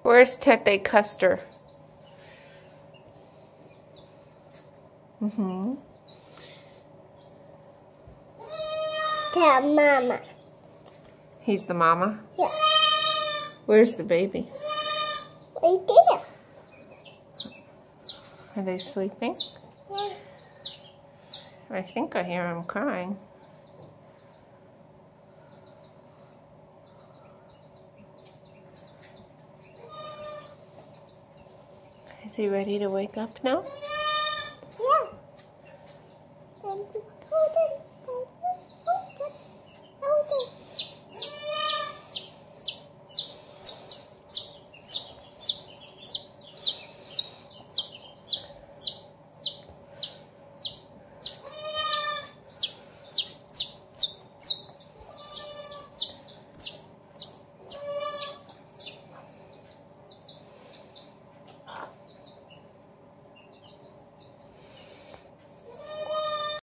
Where's Tete Custer? Tell Mama. He's the mama? Yeah. Where's the baby? Right there. Are they sleeping? Yeah. I think I hear him crying. Is he ready to wake up now?